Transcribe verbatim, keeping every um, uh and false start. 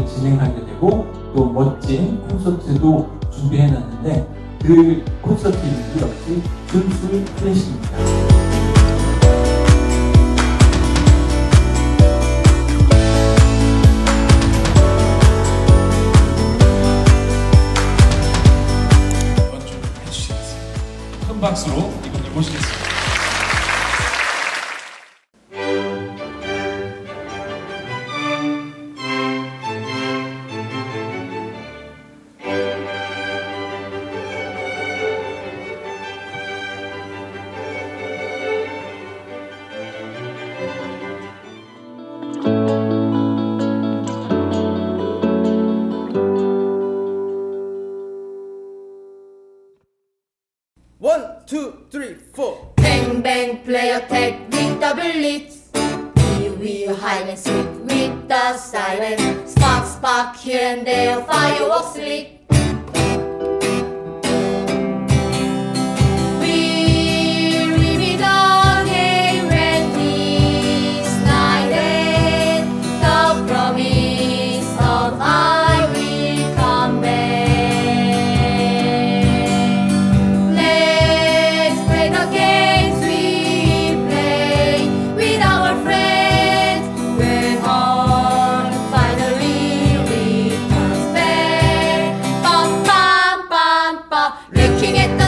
콘서트를 진행하게 되고 또 멋진 콘서트도 준비해놨는데 그 콘서트 이름이 역시 준술 클래식입니다. 큰 박수로 이분을 모시겠습니다. One, two, three, four. Bang bang, play attack with the blitz. Wheel wheel, hide and seek with the siren. Spark spark here and there, fireworks lit. We'll repeat again when this night ends. The promise of I will come back. Looking at the